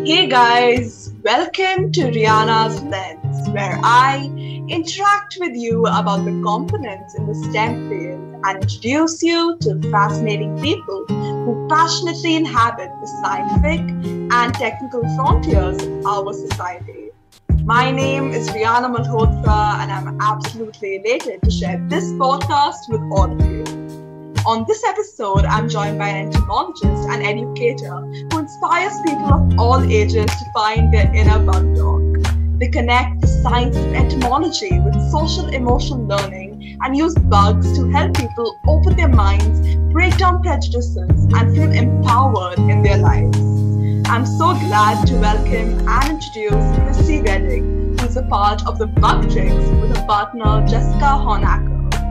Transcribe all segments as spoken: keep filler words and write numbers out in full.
Hey guys, welcome to Rihanna's Lens, where I interact with you about the components in the STEM field and introduce you to fascinating people who passionately inhabit the scientific and technical frontiers of our society. My name is Rihanna Malhotra, and I'm absolutely elated to share this podcast with all of you. On this episode, I'm joined by an entomologist and educator who inspires people of all ages to find their inner bugdork. They connect the science of entomology with social emotional learning and use bugs to help people open their minds, break down prejudices, and feel empowered in their lives. I'm so glad to welcome and introduce Kristie Reddick, who is a part of the Bug Chicks with her partner Jessica Honacker.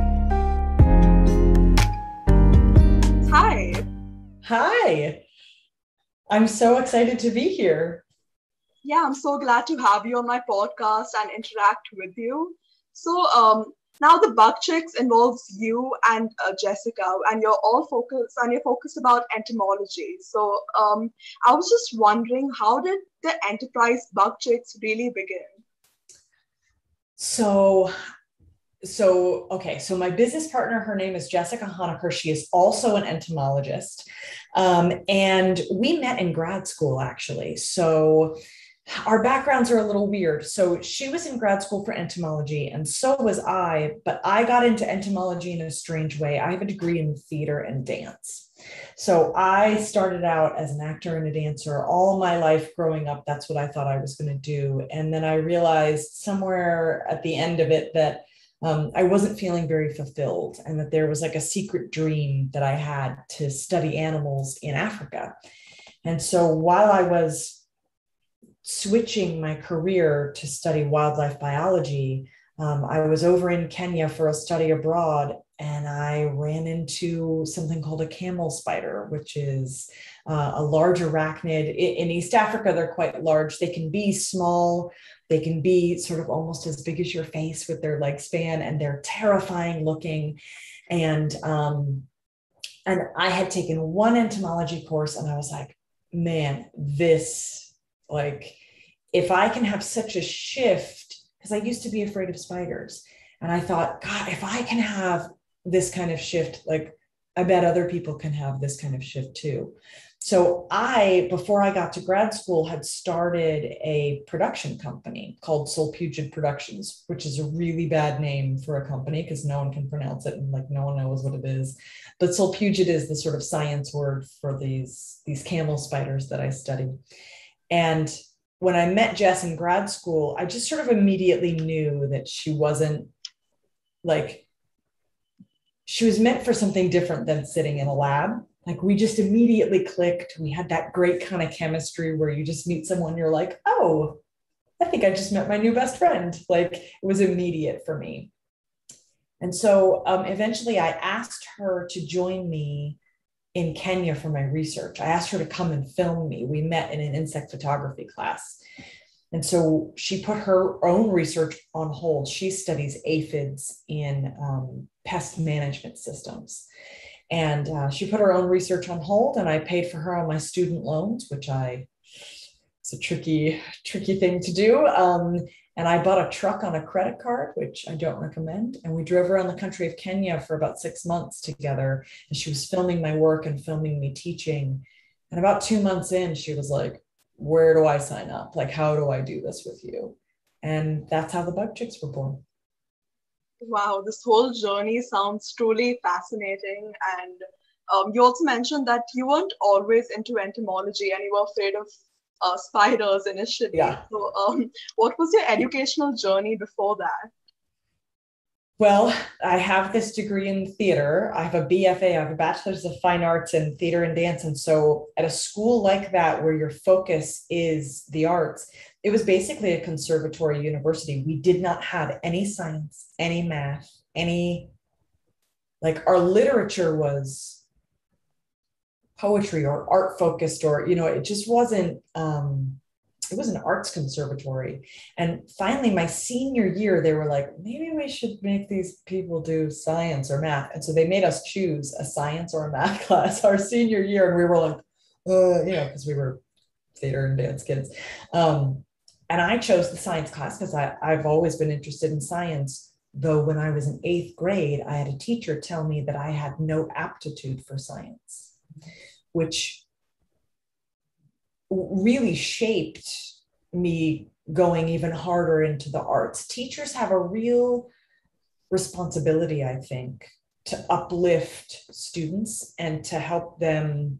Hi. Hi. I'm so excited to be here. Yeah, I'm so glad to have you on my podcast and interact with you. So um, now the Bug Chicks involves you and uh, Jessica, and you're all focused and you're focused about entomology. So um, I was just wondering, how did the enterprise Bug Chicks really begin? So So, okay, so my business partner, her name is Jessica Honacker. She is also an entomologist. Um, and we met in grad school, actually. So our backgrounds are a little weird. So she was in grad school for entomology, and so was I, but I got into entomology in a strange way. I have a degree in theater and dance. So I started out as an actor and a dancer all my life growing up. That's what I thought I was going to do. And then I realized somewhere at the end of it that Um, I wasn't feeling very fulfilled, and that there was like a secret dream that I had to study animals in Africa. And so while I was switching my career to study wildlife biology, um, I was over in Kenya for a study abroad, and I ran into something called a camel spider, which is uh, a large arachnid. In East Africa, they're quite large. They can be small. They can be sort of almost as big as your face with their leg span, and they're terrifying looking. And, um, and I had taken one entomology course, and I was like, man, this, like, if I can have such a shift, because I used to be afraid of spiders. And I thought, God, if I can have this kind of shift, like, I bet other people can have this kind of shift too. So I, before I got to grad school, had started a production company called Sulpugid Productions, which is a really bad name for a company because no one can pronounce it, and like no one knows what it is. But Sulpugid is the sort of science word for these, these camel spiders that I study. And when I met Jess in grad school, I just sort of immediately knew that she wasn't like, she was meant for something different than sitting in a lab. Like, we just immediately clicked. We had that great kind of chemistry where you just meet someone, you're like, oh, I think I just met my new best friend. Like, it was immediate for me. And so um, eventually I asked her to join me in Kenya for my research. I asked her to come and film me. We met in an insect photography class. And so she put her own research on hold. She studies aphids in um, pest management systems. And uh, she put her own research on hold, and I paid for her on my student loans, which I, it's a tricky, tricky thing to do. Um, and I bought a truck on a credit card, which I don't recommend. And we drove around the country of Kenya for about six months together. And she was filming my work and filming me teaching. And about two months in, she was like, where do I sign up? Like, how do I do this with you? And that's how the Bug Chicks were born. Wow, this whole journey sounds truly fascinating. And um, you also mentioned that you weren't always into entomology and you were afraid of uh, spiders initially. Yeah. So um, what was your educational journey before that? Well, I have this degree in theater. I have a B F A, I have a Bachelor's of Fine Arts in Theater and Dance. And so at a school like that, where your focus is the arts, it was basically a conservatory university. We did not have any science, any math, any, like, our literature was poetry or art focused, or, you know, it just wasn't, um, it was an arts conservatory. And finally, my senior year, they were like, maybe we should make these people do science or math. And so they made us choose a science or a math class our senior year. And we were like, uh, you know, because we were theater and dance kids. Um, and I chose the science class because I've always been interested in science. Though when I was in eighth grade, I had a teacher tell me that I had no aptitude for science, which really shaped me going even harder into the arts. Teachers have a real responsibility, I think, to uplift students and to help them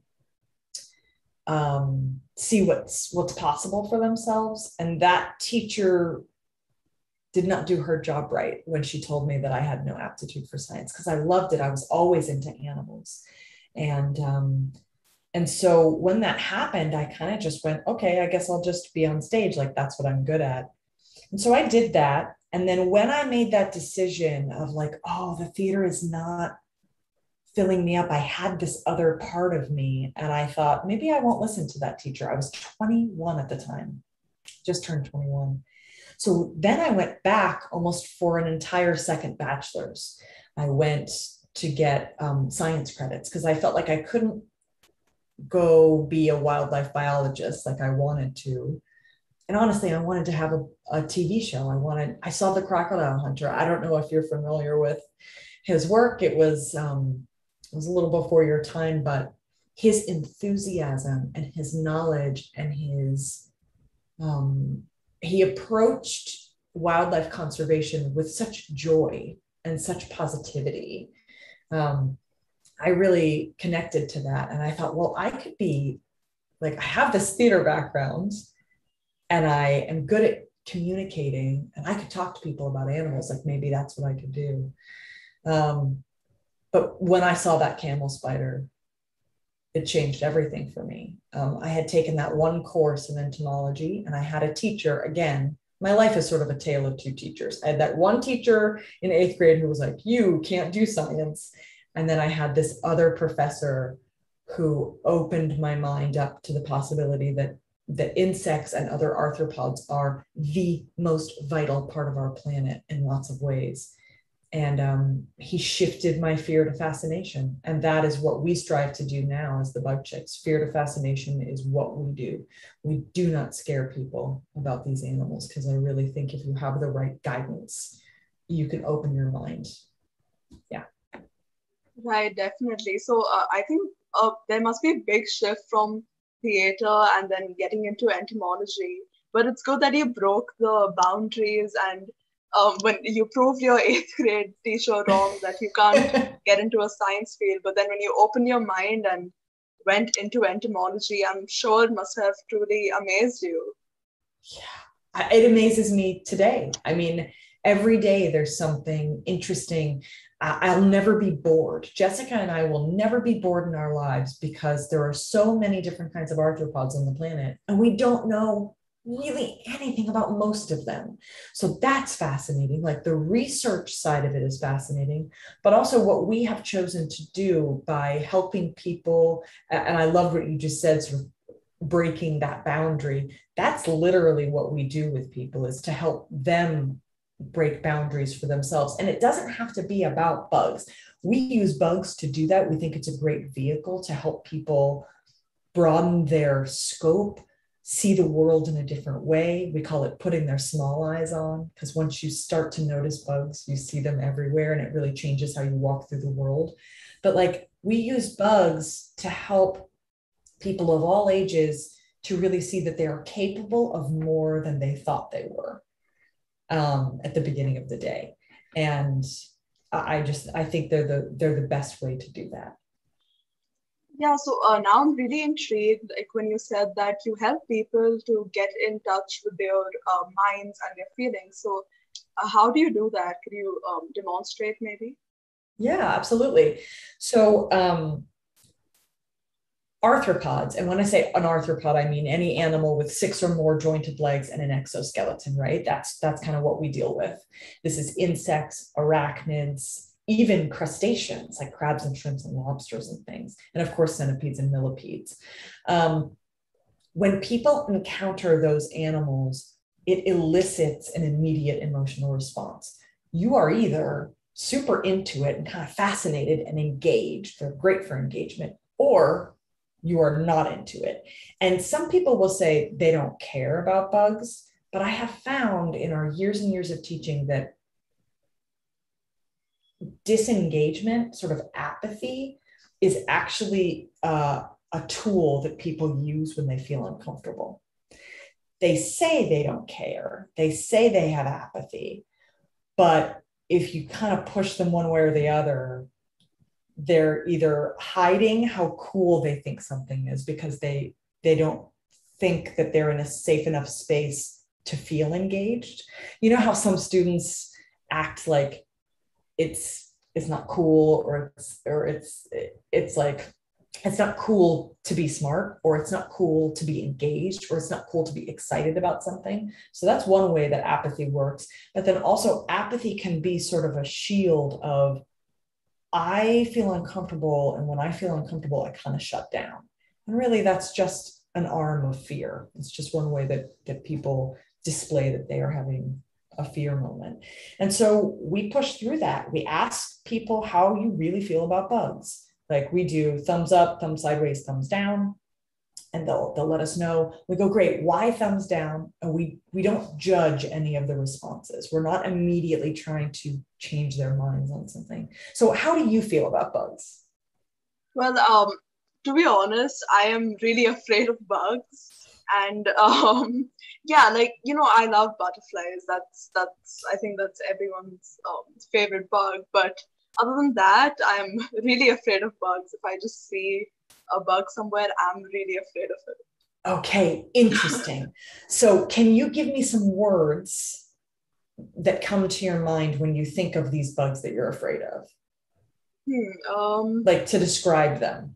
um, see what's what's possible for themselves. And that teacher did not do her job right when she told me that I had no aptitude for science, because I loved it. I was always into animals. And um, and so when that happened, I kind of just went, okay, I guess I'll just be on stage. Like, that's what I'm good at. And so I did that. And then when I made that decision of like, oh, the theater is not filling me up, I had this other part of me. And I thought, maybe I won't listen to that teacher. I was twenty-one at the time, just turned twenty-one. So then I went back almost for an entire second bachelor's. I went to get um, science credits because I felt like I couldn't go be a wildlife biologist like I wanted to. And honestly, I wanted to have a, a T V show. I wanted, I saw The Crocodile Hunter. I don't know if you're familiar with his work. It was, um, it was a little before your time, but his enthusiasm and his knowledge and his, um, he approached wildlife conservation with such joy and such positivity. Um, I really connected to that. And I thought, well, I could be like, I have this theater background and I am good at communicating and I could talk to people about animals. Like maybe that's what I could do. Um, but when I saw that camel spider, it changed everything for me. Um, I had taken that one course in entomology and I had a teacher. Again, my life is sort of a tale of two teachers. I had that one teacher in eighth grade who was like, you can't do science. And then I had this other professor who opened my mind up to the possibility that, that insects and other arthropods are the most vital part of our planet in lots of ways. And um, he shifted my fear to fascination. And that is what we strive to do now as the Bug Chicks. Fear to fascination is what we do. We do not scare people about these animals, because I really think if you have the right guidance, you can open your mind. Yeah. Right, definitely. So uh, I think uh, there must be a big shift from theater and then getting into entomology. But it's good that you broke the boundaries and um, when you proved your eighth grade teacher wrong that you can't get into a science field. But then when you opened your mind and went into entomology, I'm sure it must have truly amazed you. Yeah, it amazes me today. I mean, every day there's something interesting. I'll never be bored. Jessica and I will never be bored in our lives because there are so many different kinds of arthropods on the planet, and we don't know really anything about most of them. So that's fascinating. Like the research side of it is fascinating, but also what we have chosen to do by helping people. And I love what you just said, sort of breaking that boundary. That's literally what we do with people, is to help them break boundaries for themselves. And it doesn't have to be about bugs. We use bugs to do that. We think it's a great vehicle to help people broaden their scope, see the world in a different way. We call it putting their small eyes on, because once you start to notice bugs, you see them everywhere, and it really changes how you walk through the world. But like, we use bugs to help people of all ages to really see that they are capable of more than they thought they were um, at the beginning of the day. And I just, I think they're the, they're the best way to do that. Yeah, so uh, now I'm really intrigued, like when you said that you help people to get in touch with their uh, minds and their feelings. So uh, how do you do that? Can you um, demonstrate maybe? Yeah, absolutely. So um, arthropods, and when I say an arthropod, I mean any animal with six or more jointed legs and an exoskeleton, right? That's, that's kind of what we deal with. This is insects, arachnids, even crustaceans like crabs and shrimps and lobsters and things. And of course, centipedes and millipedes. Um, when people encounter those animals, it elicits an immediate emotional response. You are either super into it and kind of fascinated and engaged, they're great for engagement, or you are not into it. And some people will say they don't care about bugs, but I have found in our years and years of teaching that disengagement, sort of apathy, is actually uh, a tool that people use when they feel uncomfortable. They say they don't care, they say they have apathy, but if you kind of push them one way or the other, they're either hiding how cool they think something is because they they don't think that they're in a safe enough space to feel engaged. You know how some students act like it's it's not cool, or it's or it's it's like it's not cool to be smart, or it's not cool to be engaged, or it's not cool to be excited about something. So that's one way that apathy works. But then also apathy can be sort of a shield of, I feel uncomfortable, and when I feel uncomfortable, I kind of shut down. And really that's just an arm of fear. It's just one way that, that people display that they are having a fear moment. And so we push through that. We ask people how you really feel about bugs. Like we do thumbs up, thumbs sideways, thumbs down, and they'll they'll let us know. We go, great, why thumbs down? And we we don't judge any of the responses. We're not immediately trying to change their minds on something. So how do you feel about bugs? Well, um, to be honest, I am really afraid of bugs. And um, yeah, like, you know, I love butterflies. That's, that's I think that's everyone's um, favorite bug. But other than that, I'm really afraid of bugs. If I just see a bug somewhere, I'm really afraid of it. Okay, interesting. So can you give me some words that come to your mind when you think of these bugs that you're afraid of? Hmm, um, like to describe them.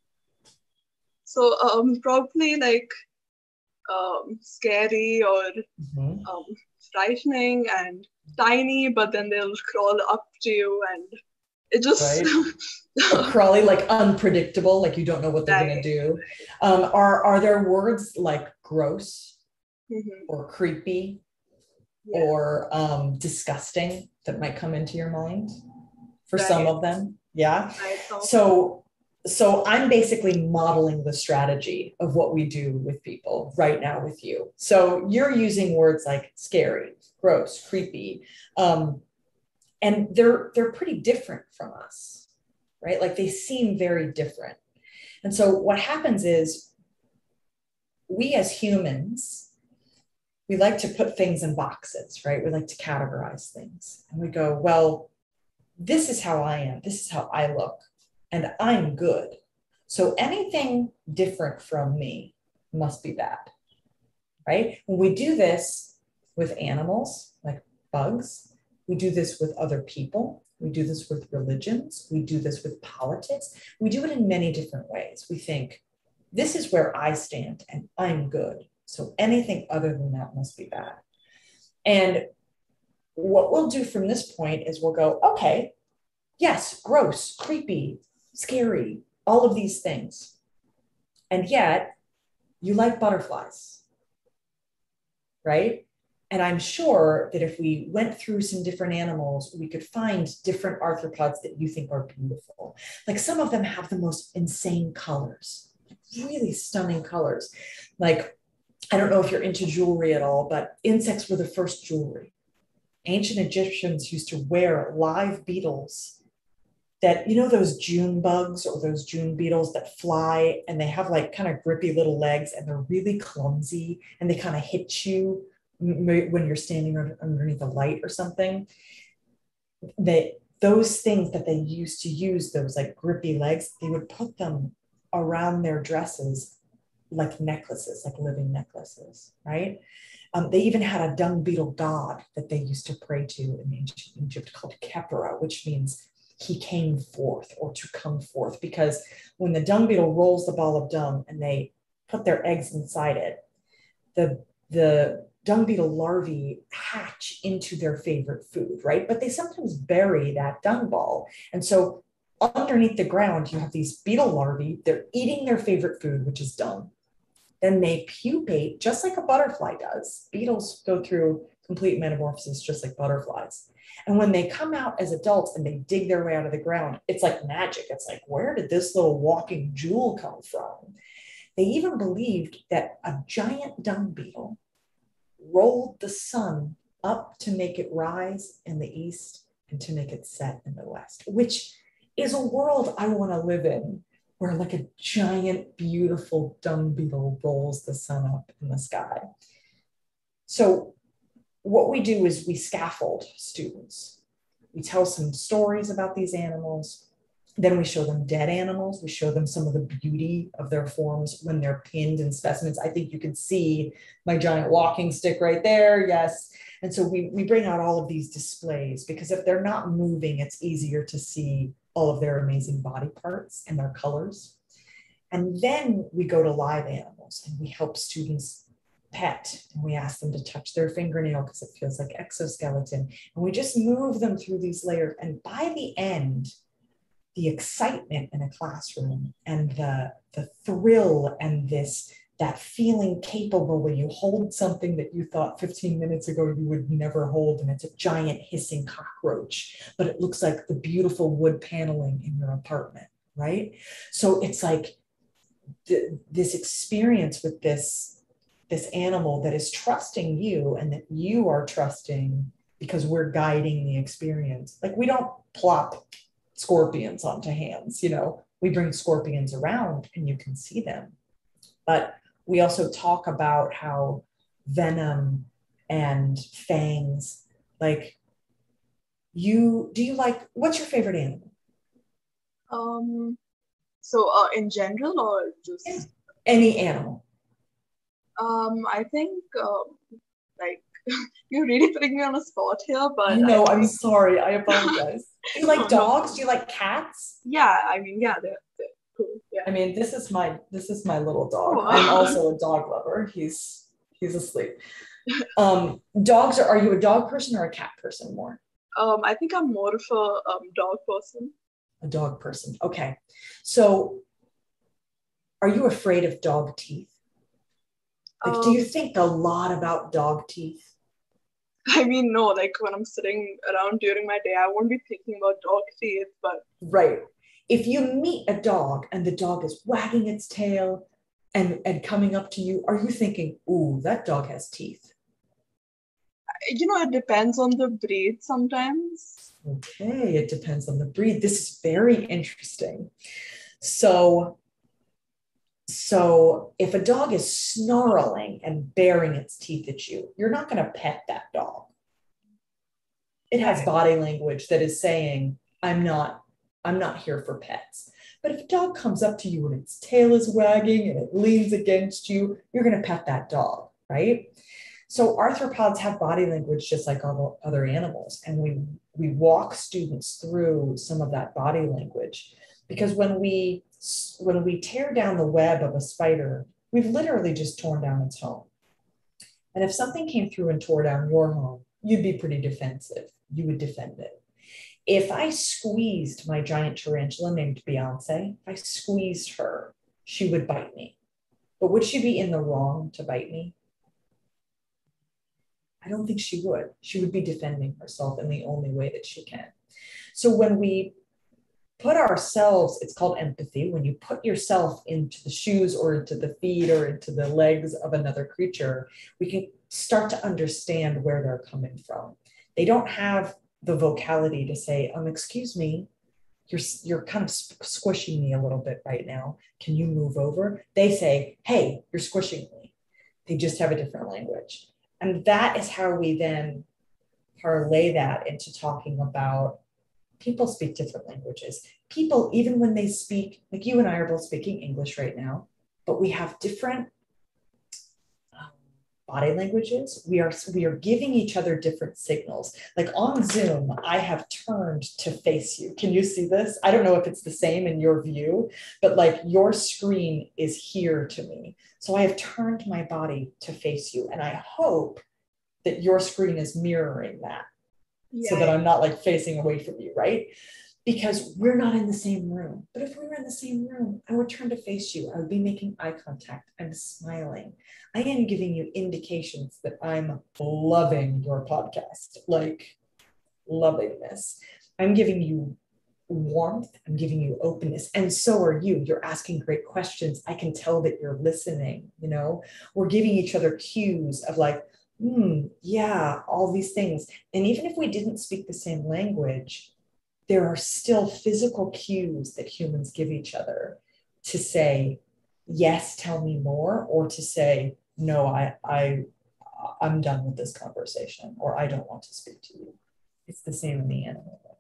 So um, probably like um, scary or mm-hmm. um, frightening and tiny, but then they'll crawl up to you and it just... Right. Or crawly, like unpredictable, like you don't know what they're right. going to do. Um, are, are there words like gross mm-hmm. or creepy yeah. or um, disgusting that might come into your mind for right. some of them? Yeah. Right. So, so I'm basically modeling the strategy of what we do with people right now with you. So you're using words like scary, gross, creepy, um, and they're they're pretty different from us, right? Like they seem very different. And so what happens is we as humans, we like to put things in boxes, right? We like to categorize things. And we go, well, this is how I am. This is how I look. And I'm good. So anything different from me must be bad, right? When we do this with animals, like bugs, we do this with other people. We do this with religions. We do this with politics. We do it in many different ways. We think, this is where I stand and I'm good. So anything other than that must be bad. And what we'll do from this point is we'll go, okay, yes, gross, creepy, scary, all of these things. And yet you like butterflies, right? And I'm sure that if we went through some different animals, we could find different arthropods that you think are beautiful. Like some of them have the most insane colors, really stunning colors. Like, I don't know if you're into jewelry at all, but insects were the first jewelry. Ancient Egyptians used to wear live beetles that, you know, those June bugs or those June beetles that fly and they have like kind of grippy little legs and they're really clumsy and they kind of hit you when you're standing underneath a light or something. That those things that they used to use, those like grippy legs, they would put them around their dresses like necklaces, like living necklaces, right? Um, they even had a dung beetle god that they used to pray to in ancient Egypt called Khepera, which means he came forth or to come forth, because when the dung beetle rolls the ball of dung and they put their eggs inside it, the, the dung beetle larvae hatch into their favorite food, right? But they sometimes bury that dung ball. And so underneath the ground, you have these beetle larvae, they're eating their favorite food, which is dung. Then they pupate just like a butterfly does. Beetles go through complete metamorphosis, just like butterflies. And when they come out as adults and they dig their way out of the ground, it's like magic. It's like, where did this little walking jewel come from? They even believed that a giant dung beetle rolled the sun up to make it rise in the east and to make it set in the west, which is a world I want to live in, where like a giant, beautiful dung beetle rolls the sun up in the sky. So what we do is we scaffold students. We tell some stories about these animals. Then we show them dead animals. We show them some of the beauty of their forms when they're pinned in specimens. I think you can see my giant walking stick right there. Yes. And so we, we bring out all of these displays, because if they're not moving, it's easier to see all of their amazing body parts and their colors. And then we go to live animals and we help students pet, and we ask them to touch their fingernail because it feels like exoskeleton. And we just move them through these layers. And by the end, the excitement in a classroom and the, the thrill and this, that feeling capable when you hold something that you thought fifteen minutes ago you would never hold, and it's a giant hissing cockroach, but it looks like the beautiful wood paneling in your apartment, right? So it's like the, this experience with this this animal that is trusting you and that you are trusting, because we're guiding the experience. Like, we don't plop scorpions onto hands, you know, we bring scorpions around and you can see them. But we also talk about how venom and fangs, like you, do you like, what's your favorite animal? Um, so uh, in general or just? Any animal. Um, I think, um, like, you're really putting me on a spot here, but no, I I'm think... sorry. I apologize. Do you like no, dogs? no. Do you like cats? Yeah, I mean, yeah, they're, they're cool. Yeah. I mean, this is my this is my little dog. Oh. I'm also a dog lover. He's he's asleep. Um, dogs are. Are you a dog person or a cat person more? Um, I think I'm more of a um, dog person. A dog person. Okay. So, are you afraid of dog teeth? Like, um, do you think a lot about dog teeth? I mean, no, like when I'm sitting around during my day, I won't be thinking about dog teeth, but... Right. If you meet a dog and the dog is wagging its tail and, and coming up to you, are you thinking, ooh, that dog has teeth? You know, it depends on the breed sometimes. Okay, it depends on the breed. This is very interesting. So... So if a dog is snarling and baring its teeth at you, you're not going to pet that dog. It has body language that is saying, I'm not, I'm not here for pets. But if a dog comes up to you and its tail is wagging and it leans against you, you're going to pet that dog, right? So arthropods have body language just like all other animals. And we, we walk students through some of that body language, because when we When we tear down the web of a spider, we've literally just torn down its home. And if something came through and tore down your home, you'd be pretty defensive. You would defend it. If I squeezed my giant tarantula named Beyonce, if I squeezed her, she would bite me. But would she be in the wrong to bite me? I don't think she would. She would be defending herself in the only way that she can. So when we put ourselves, it's called empathy, when you put yourself into the shoes or into the feet or into the legs of another creature, we can start to understand where they're coming from. They don't have the vocality to say, um, excuse me, you're, you're kind of squishing me a little bit right now. Can you move over? They say, hey, you're squishing me. They just have a different language. And that is how we then parlay that into talking about people speak different languages. People, even when they speak, like you and I are both speaking English right now, but we have different um, body languages. We are, we are giving each other different signals. Like on Zoom, I have turned to face you. Can you see this? I don't know if it's the same in your view, but like your screen is here to me. So I have turned my body to face you. And I hope that your screen is mirroring that. Yeah. So that I'm not like facing away from you, right? because we're not in the same room. But if we were in the same room, I would turn to face you. I would be making eye contact. I'm smiling. I am giving you indications that I'm loving your podcast, like loving this. I'm giving you warmth. I'm giving you openness. And so are you. You're asking great questions. I can tell that you're listening, you know, we're giving each other cues of like, hmm, yeah, all these things. And even if we didn't speak the same language, there are still physical cues that humans give each other to say, yes, tell me more, or to say, no, I, I, I'm done with this conversation, or I don't want to speak to you. It's the same in the animal world.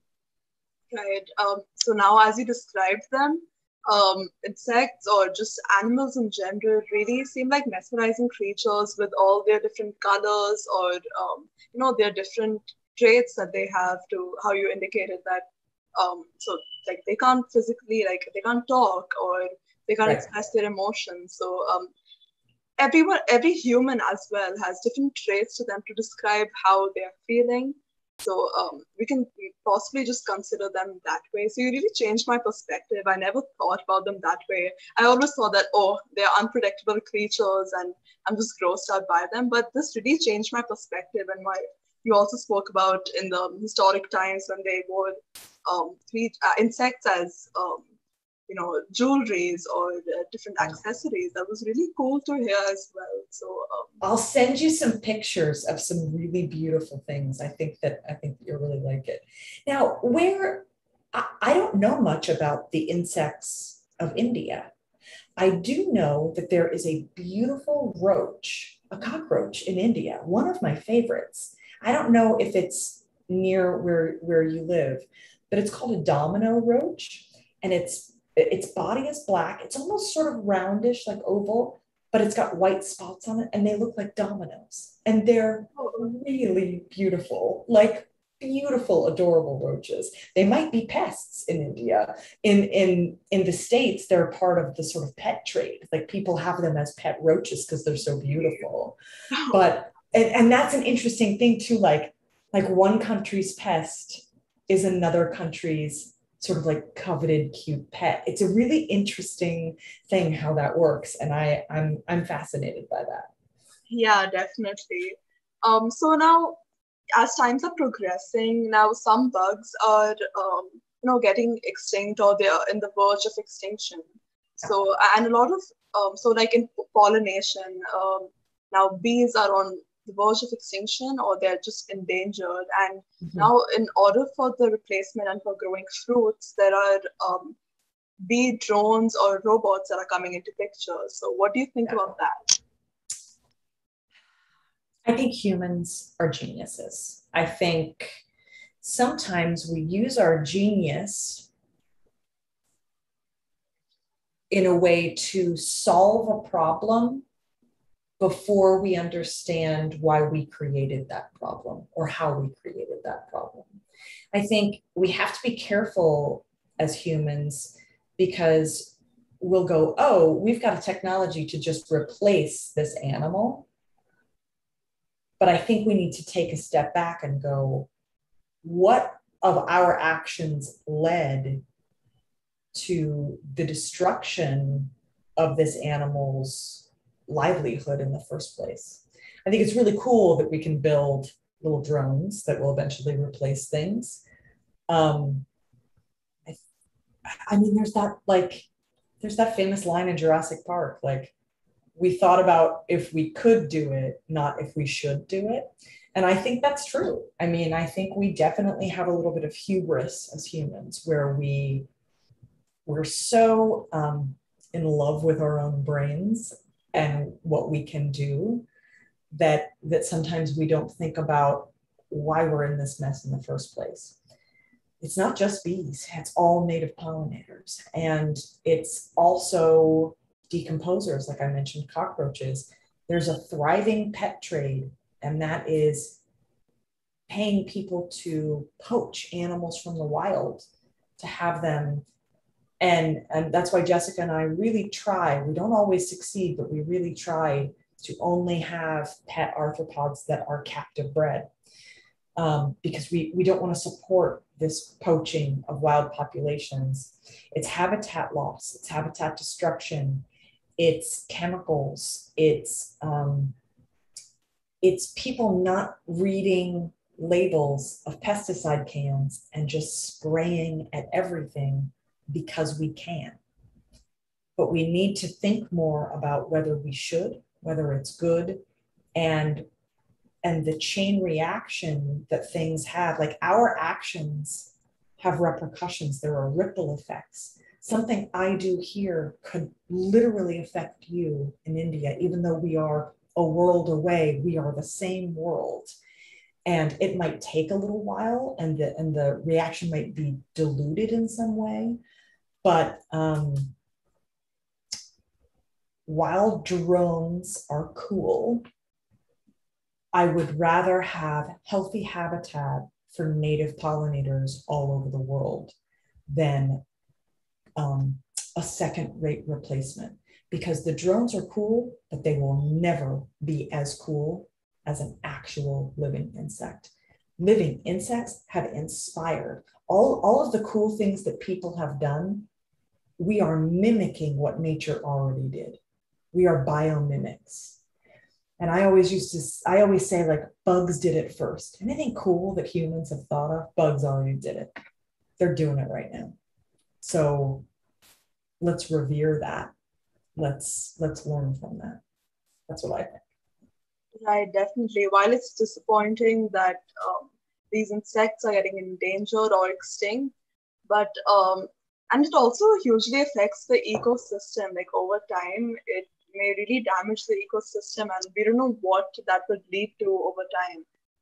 Right. Um, so now, as you described them, um, insects or just animals in general really seem like mesmerizing creatures with all their different colors or, um, you know, their different traits that they have to how you indicated that. Um, so like they can't physically, like they can't talk or they can't Right. express their emotions. So um, everyone, every human as well has different traits to them to describe how they're feeling. So um, we can possibly just consider them that way. So you really changed my perspective. I never thought about them that way. I always thought that, oh, they're unpredictable creatures and I'm just grossed out by them. But this really changed my perspective. And my, you also spoke about in the historic times when they would um, treat uh, insects as, um, you know, jewelries or uh, different accessories. That was really cool to hear as well. So um, I'll send you some pictures of some really beautiful things. I think that I think that you'll really like it. Now, where I, I don't know much about the insects of India. I do know that there is a beautiful roach, a cockroach in India, one of my favorites. I don't know if it's near where, where you live, but it's called a domino roach, and it's its body is black. It's almost sort of roundish, like oval, but it's got white spots on it and they look like dominoes. And they're really beautiful, like beautiful, adorable roaches. They might be pests in India. In, in, in the States, they're part of the sort of pet trade. Like people have them as pet roaches because they're so beautiful. But, and, and that's an interesting thing too, like, like one country's pest is another country's sort of like coveted cute pet. It's a really interesting thing how that works, and I I'm I'm fascinated by that. Yeah, definitely. Um, so now, as times are progressing, now some bugs are um, you know getting extinct or they're in the verge of extinction. So and a lot of um, so like in pollination, um, now bees are on the verge of extinction or they're just endangered. And mm-hmm. now, in order for the replacement and for growing fruits, there are um, bee drones or robots that are coming into picture. So, what do you think yeah. about that? I think humans are geniuses. I think sometimes we use our genius in a way to solve a problem before we understand why we created that problem or how we created that problem. I think we have to be careful as humans because we'll go, oh, we've got a technology to just replace this animal. But I think we need to take a step back and go, what of our actions led to the destruction of this animal's livelihood in the first place? I think it's really cool that we can build little drones that will eventually replace things. Um, I, I mean, there's that like, there's that famous line in Jurassic Park, like, we thought about if we could do it, not if we should do it. And I think that's true. I mean, I think we definitely have a little bit of hubris as humans where we, we're so um, in love with our own brains and what we can do that, that sometimes we don't think about why we're in this mess in the first place. It's not just bees, it's all native pollinators. And it's also decomposers, like I mentioned, cockroaches. There's a thriving pet trade, and that is paying people to poach animals from the wild to have them. And, and that's why Jessica and I really try, we don't always succeed, but we really try to only have pet arthropods that are captive bred. Um, because we, we don't want to support this poaching of wild populations. It's habitat loss, it's habitat destruction, it's chemicals, it's um, it's people not reading labels of pesticide cans and just spraying at everything because we can. But we need to think more about whether we should, whether it's good, and and the chain reaction that things have. Like, our actions have repercussions. There are ripple effects. Something I do here could literally affect you in India, even though we are a world away. We are the same world. And it might take a little while, and the, and the reaction might be diluted in some way. But um, while drones are cool, I would rather have healthy habitat for native pollinators all over the world than um, a second-rate replacement, because the drones are cool, but they will never be as cool as an actual living insect. Living insects have inspired all, all of the cool things that people have done. We are mimicking what nature already did. We are biomimics. And I always used to, I always say, like, bugs did it first. Anything cool that humans have thought of, bugs already did it. They're doing it right now. So let's revere that. Let's, let's learn from that. That's what I think. Right, definitely. While it's disappointing that um, these insects are getting endangered or extinct, but, um, and it also hugely affects the ecosystem. Like, over time, it may really damage the ecosystem, and we don't know what that would lead to over time.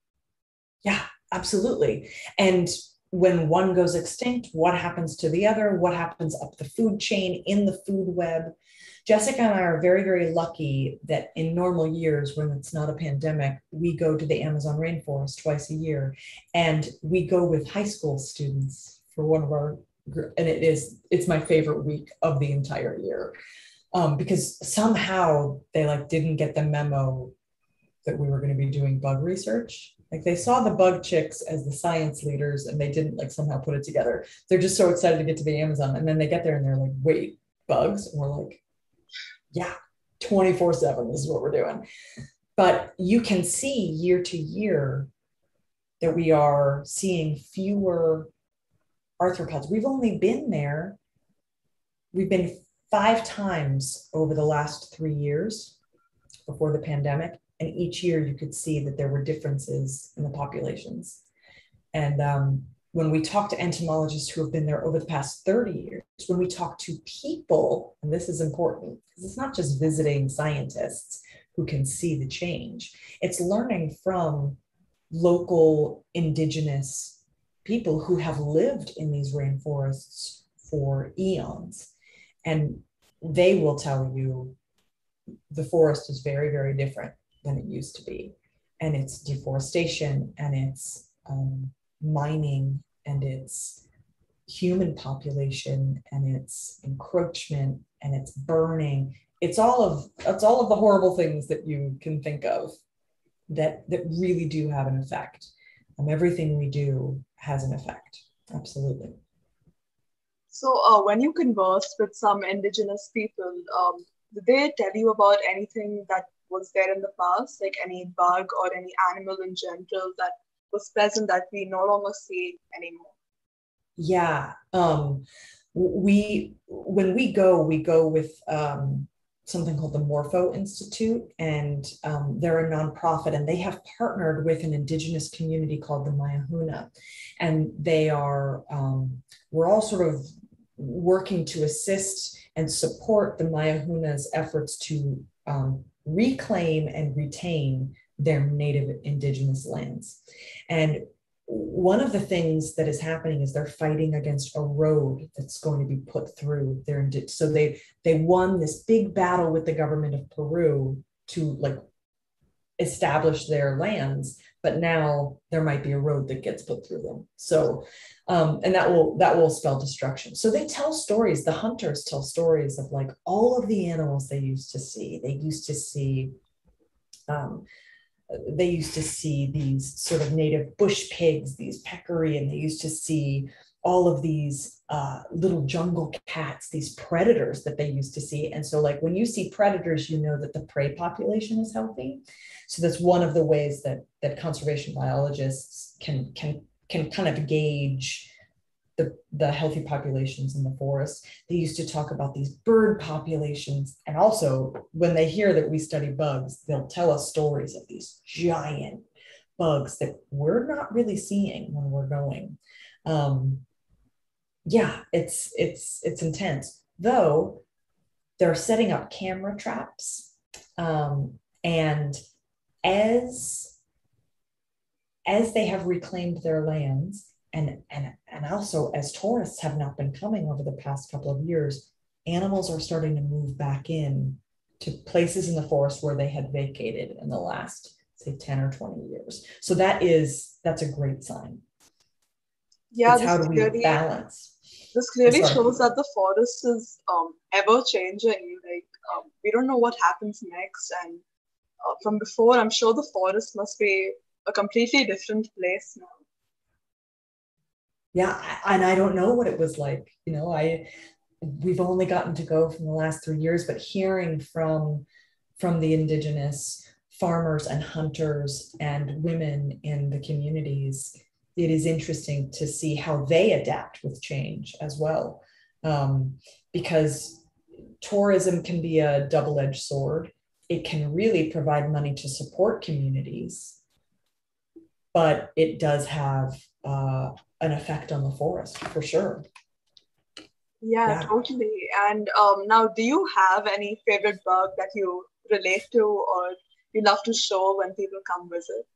Yeah, absolutely. And when one goes extinct, what happens to the other? What happens up the food chain, in the food web? Jessica and I are very, very lucky that in normal years, when it's not a pandemic, we go to the Amazon rainforest twice a year, and we go with high school students for one of our, and it is, it's my favorite week of the entire year. Um, because somehow they like didn't get the memo that we were going to be doing bug research. Like, they saw the bug chicks as the science leaders, and they didn't like somehow put it together. They're just so excited to get to the Amazon. And then they get there and they're like, wait, bugs? And we're like, yeah, twenty-four seven, this is what we're doing. But you can see year to year that we are seeing fewer arthropods. We've only been there. We've been five times over the last three years before the pandemic. And each year you could see that there were differences in the populations. And um, when we talk to entomologists who have been there over the past thirty years, when we talk to people, and this is important, because it's not just visiting scientists who can see the change, it's learning from local indigenous people who have lived in these rainforests for eons. And they will tell you the forest is very, very different than it used to be. And it's deforestation, and it's um, mining, and it's human population, and it's encroachment, and it's burning. It's all of, it's all of the horrible things that you can think of that, that really do have an effect. Um, everything we do has an effect. Absolutely. So uh, when you conversed with some indigenous people, um, did they tell you about anything that was there in the past, like any bug or any animal in general that was present that we no longer see anymore? Yeah. Um, we, when we go, we go with um, something called the Morpho Institute, and um, they're a nonprofit, and they have partnered with an indigenous community called the Mayahuna. And they are, um, we're all sort of working to assist and support the Mayahuna's efforts to um, reclaim and retain their native indigenous lands. And one of the things that is happening is they're fighting against a road that's going to be put through their, so they they won this big battle with the government of Peru to like establish their lands, but now there might be a road that gets put through them. So, um, and that will that will spell destruction. So they tell stories, the hunters tell stories of like all of the animals they used to see. They used to see um, they used to see these sort of native bush pigs, these peccary, and they used to see all of these uh, little jungle cats, these predators that they used to see. And so like when you see predators, you know that the prey population is healthy. So that's one of the ways that, that conservation biologists can, can, can kind of gauge the, the healthy populations in the forest. They used to talk about these bird populations. And also when they hear that we study bugs, they'll tell us stories of these giant bugs that we're not really seeing when we're going. Um, yeah, it's, it's, it's intense, though they're setting up camera traps. Um, and as, as they have reclaimed their lands, and, and, and also as tourists have not been coming over the past couple of years, animals are starting to move back in to places in the forest where they had vacated in the last, say, ten or twenty years. So that is, that's a great sign. Yeah, it's how do we clearly, balance? this clearly Sorry. shows that the forest is um, ever changing. Like um, we don't know what happens next, and uh, from before, I'm sure the forest must be a completely different place now. Yeah, and I don't know what it was like. You know, I we've only gotten to go from the last three years, but hearing from from the indigenous farmers and hunters and women in the communities, it is interesting to see how they adapt with change as well. Um, because tourism can be a double-edged sword. It can really provide money to support communities, but it does have uh, an effect on the forest for sure. Yeah, yeah. Totally. And um, now, do you have any favorite bug that you relate to or you love to show when people come visit?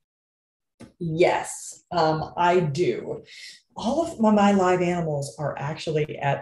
Yes, um, I do. All of my, my live animals are actually at,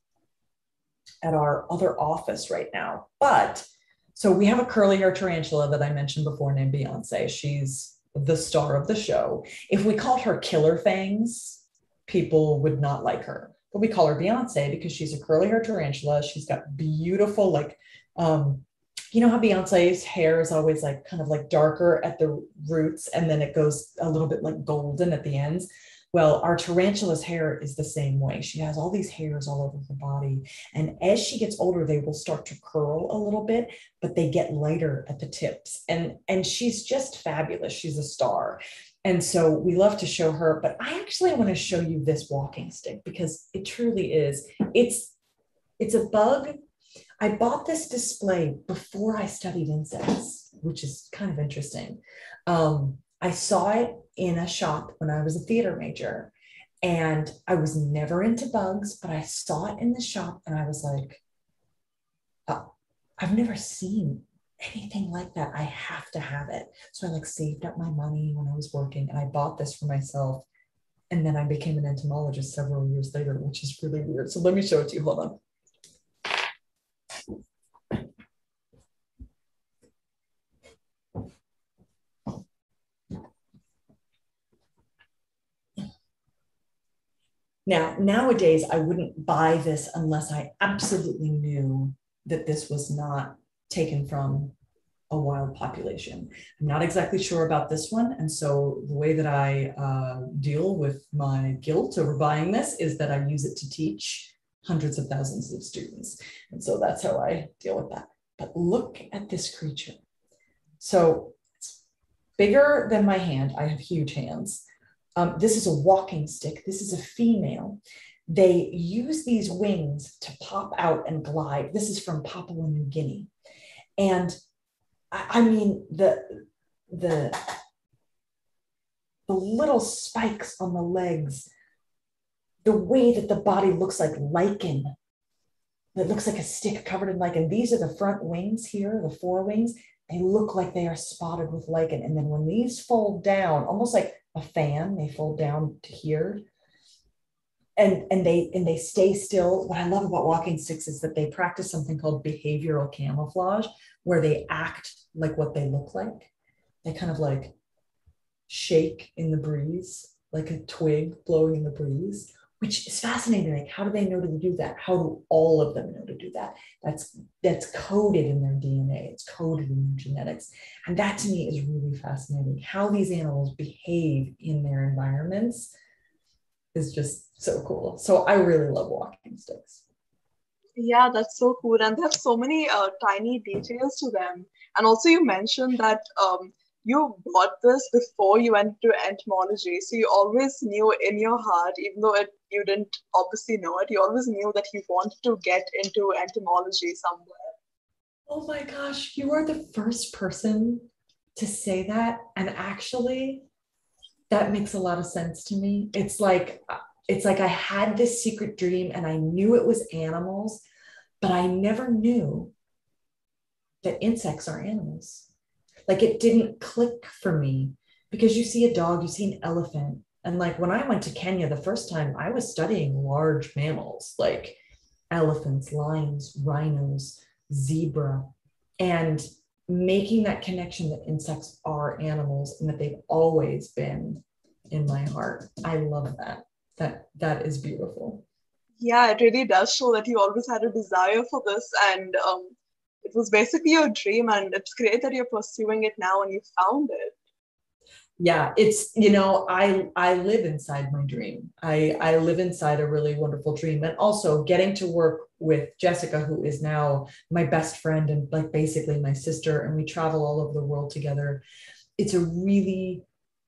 at our other office right now. But so we have a curly hair tarantula that I mentioned before named Beyonce. She's the star of the show. If we called her Killer Fangs, people would not like her. But we call her Beyonce because she's a curly hair tarantula. She's got beautiful, like, um, you know how Beyonce's hair is always like kind of like darker at the roots and then it goes a little bit like golden at the ends. Well, our tarantula's hair is the same way. She has all these hairs all over her body. And as she gets older, they will start to curl a little bit, but they get lighter at the tips. And, and she's just fabulous. She's a star. And so we love to show her, but I actually want to show you this walking stick because it truly is. It's, it's a bug. I bought this display before I studied insects, which is kind of interesting. Um, I saw it in a shop when I was a theater major and I was never into bugs, but I saw it in the shop and I was like, oh, I've never seen anything like that. I have to have it. So I like saved up my money when I was working and I bought this for myself. And then I became an entomologist several years later, which is really weird. So let me show it to you. Hold on. Now, nowadays, I wouldn't buy this unless I absolutely knew that this was not taken from a wild population. I'm not exactly sure about this one. And so the way that I uh, deal with my guilt over buying this is that I use it to teach hundreds of thousands of students. And so that's how I deal with that. But look at this creature. So it's bigger than my hand. I have huge hands. Um, this is a walking stick. This is a female. They use these wings to pop out and glide. This is from Papua New Guinea. And I, I mean, the, the, the little spikes on the legs, the way that the body looks like lichen, it looks like a stick covered in lichen. These are the front wings here, the forewings. They look like they are spotted with lichen. And then when these fold down, almost like a fan, they fold down to here. And, and, they, and they stay still. What I love about walking sticks is that they practice something called behavioral camouflage, where they act like what they look like. They kind of like shake in the breeze, like a twig blowing in the breeze, which is fascinating. Like, how do they know to do that? How do all of them know to do that? That's that's coded in their D N A. It's coded in their genetics. And that to me is really fascinating. How these animals behave in their environments is just so cool. So I really love walking sticks. Yeah, that's so cool. And they have so many uh, tiny details to them. And also you mentioned that um, you bought this before you went to entomology. So you always knew in your heart, even though it, you didn't obviously know it, you always knew that you wanted to get into entomology somewhere. Oh my gosh, you are the first person to say that. And actually, that makes a lot of sense to me. It's like, it's like I had this secret dream and I knew it was animals, but I never knew that insects are animals. Like, it didn't click for me, because you see a dog, you see an elephant. And like when I went to Kenya the first time, I was studying large mammals like elephants, lions, rhinos, zebra, and making that connection that insects are animals and that they've always been in my heart. I love that. That that is beautiful. Yeah, it really does show that you always had a desire for this, and um, it was basically your dream, and it's great that you're pursuing it now and you found it. Yeah, it's, you know, I I live inside my dream. I I live inside a really wonderful dream. And also getting to work with Jessica, who is now my best friend and like basically my sister, and we travel all over the world together. It's a really,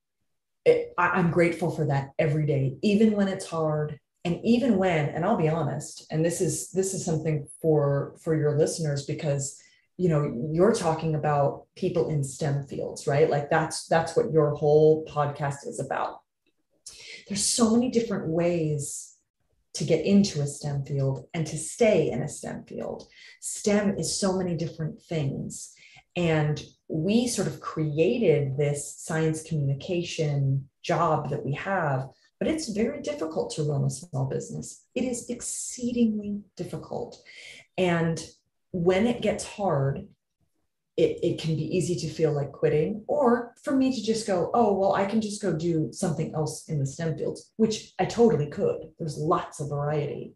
it, I, I'm grateful for that every day, even when it's hard. And even when, and I'll be honest, and this is this is something for for your listeners, because you know you're talking about people in STEM fields, right? Like that's that's what your whole podcast is about. There's so many different ways to get into a STEM field and to stay in a STEM field. STEM is so many different things. And we sort of created this science communication job that we have, but it's very difficult to run a small business. It is exceedingly difficult. And when it gets hard, it, it can be easy to feel like quitting, or for me to just go, oh, well, I can just go do something else in the STEM fields, which I totally could. There's lots of variety.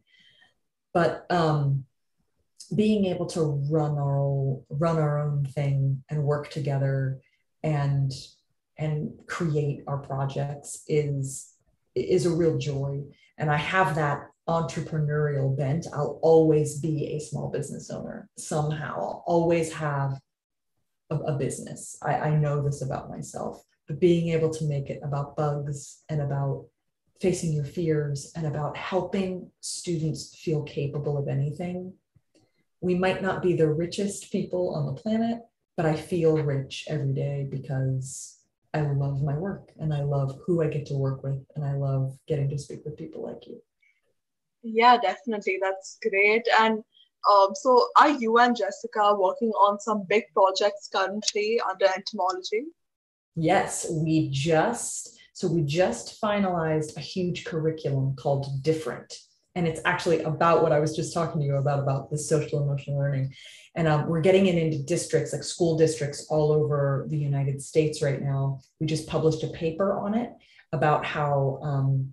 But um, being able to run our own, run our own thing and work together and and create our projects is is a real joy. And I have that entrepreneurial bent. I'll always be a small business owner somehow. I'll always have a, a business. I, I know this about myself, but being able to make it about bugs and about facing your fears and about helping students feel capable of anything. We might not be the richest people on the planet, but I feel rich every day because I love my work and I love who I get to work with, and I love getting to speak with people like you. Yeah, definitely. That's great. And um, so are you and Jessica working on some big projects currently under entomology? Yes, we just, so we just finalized a huge curriculum called Different. And it's actually about what I was just talking to you about, about the social emotional learning. And um, we're getting it into districts, like school districts all over the United States right now. We just published a paper on it about how um,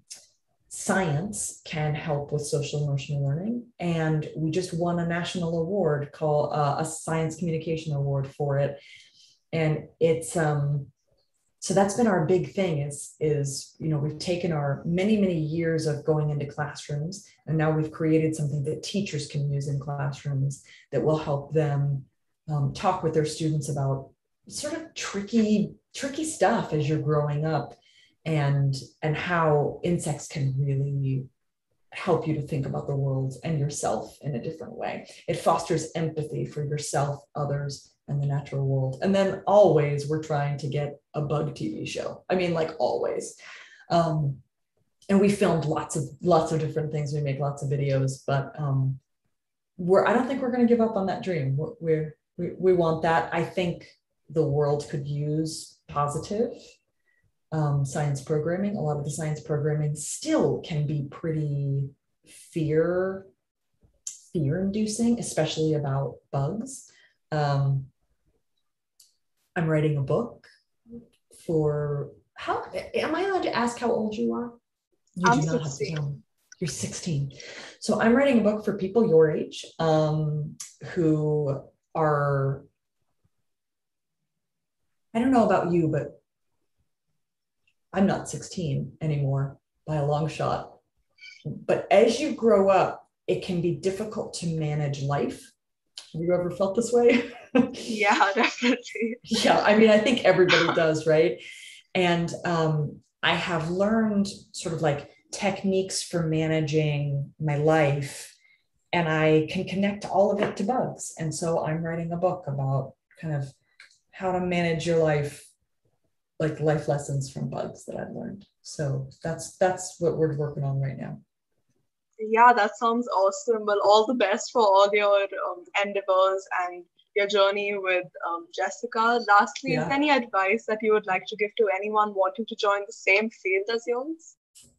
science can help with social emotional learning. And we just won a national award called uh, a Science Communication Award for it. And it's, um, so that's been our big thing is, is, you know, we've taken our many, many years of going into classrooms, and now we've created something that teachers can use in classrooms that will help them um, talk with their students about sort of tricky, tricky stuff as you're growing up, and, and how insects can really help you to think about the world and yourself in a different way. It fosters empathy for yourself, others, and the natural world. And then always we're trying to get a bug T V show. I mean, like always. Um, and we filmed lots of lots of different things. We make lots of videos, but um, we're I don't think we're going to give up on that dream. We're, we're we we want that. I think the world could use positive um, science programming. A lot of the science programming still can be pretty fear fear inducing, especially about bugs. Um, I'm writing a book for, how, am I allowed to ask how old you are? You I'm do not have to sixteen. tell me. You're sixteen. So I'm writing a book for people your age um, who are, I don't know about you, but I'm not sixteen anymore by a long shot. But as you grow up, it can be difficult to manage life. Have you ever felt this way? Yeah, definitely. Yeah, I mean, I think everybody does, right? And um, I have learned sort of like techniques for managing my life, and I can connect all of it to bugs. And so I'm writing a book about kind of how to manage your life, like life lessons from bugs that I've learned. So that's that's what we're working on right now. Yeah, that sounds awesome. Well, all the best for all your um, endeavors and your journey with um, Jessica. Lastly, Yeah. is there any advice that you would like to give to anyone wanting to join the same field as yours?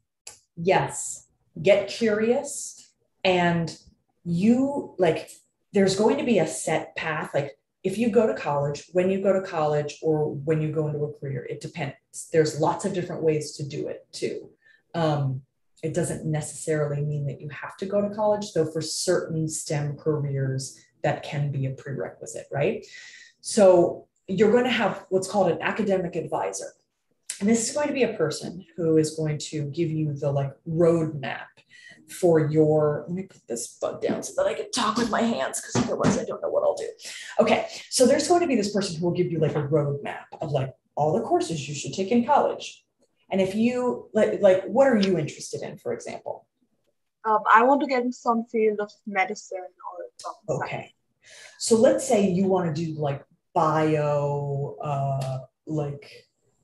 Yes, get curious, and you like, there's going to be a set path. Like if you go to college, when you go to college, or when you go into a career, it depends. There's lots of different ways to do it too. Um, it doesn't necessarily mean that you have to go to college, though for certain STEM careers, that can be a prerequisite, right? So you're going to have what's called an academic advisor. And this is going to be a person who is going to give you the like roadmap for your, let me put this bug down so that I can talk with my hands, because otherwise I don't know what I'll do. Okay, so there's going to be this person who will give you like a roadmap of like all the courses you should take in college. And if you, like, like what are you interested in, for example? Um, I want to get into some field of medicine or something. Okay, so let's say you want to do like bio, uh, like,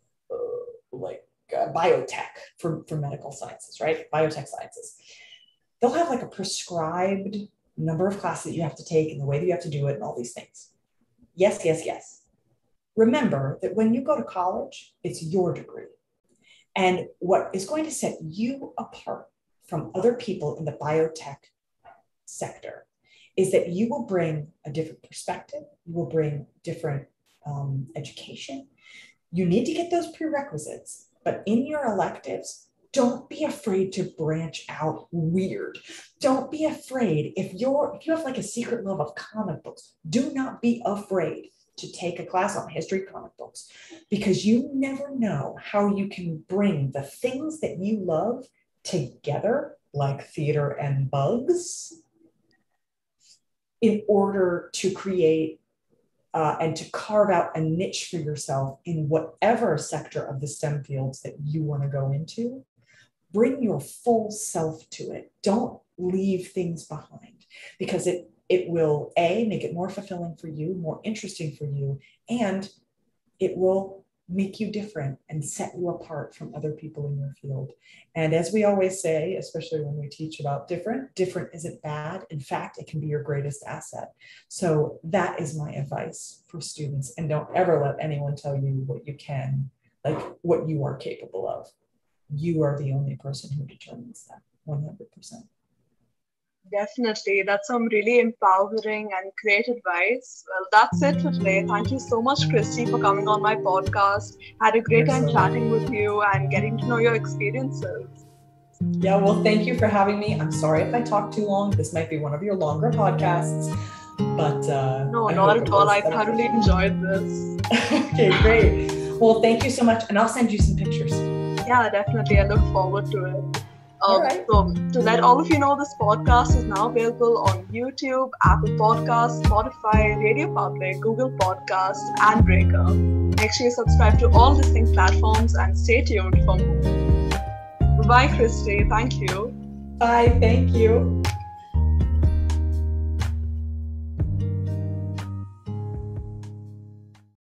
like uh, biotech for, for medical sciences, right? Biotech sciences. They'll have like a prescribed number of classes that you have to take and the way that you have to do it and all these things. Yes, yes, yes. Remember that when you go to college, it's your degree. And what is going to set you apart from other people in the biotech sector is that you will bring a different perspective. You will bring different um, education. You need to get those prerequisites, but in your electives, don't be afraid to branch out weird. Don't be afraid. If you're, if you have like a secret love of comic books, do not be afraid to take a class on history comic books, because you never know how you can bring the things that you love together, like theater and bugs, in order to create Uh, and to carve out a niche for yourself in whatever sector of the STEM fields that you want to go into. Bring your full self to it. Don't leave things behind, because it, it will, A, make it more fulfilling for you, more interesting for you, and it will make you different and set you apart from other people in your field. And as we always say, especially when we teach about different, different isn't bad. In fact, it can be your greatest asset. So that is my advice for students. And don't ever let anyone tell you what you can, like what you are capable of. You are the only person who determines that, one hundred percent. Definitely. That's some really empowering and great advice. Well, that's it for today. Thank you so much, Kristie, for coming on my podcast. Had a great You're time so chatting with you and getting to know your experiences. Yeah, well, thank you for having me. I'm sorry if I talk too long. This might be one of your longer podcasts, but uh, no, I not at all. I beneficial. thoroughly enjoyed this. Okay, great. Well, thank you so much, and I'll send you some pictures. Yeah, definitely. I look forward to it. Um, all right. So, to let all of you know, this podcast is now available on YouTube, Apple Podcasts, Spotify, RadioPublic, Google Podcasts, and Breaker. Make sure you subscribe to all listening platforms and stay tuned for more. Bye, Kristie. Thank you. Bye. Thank you.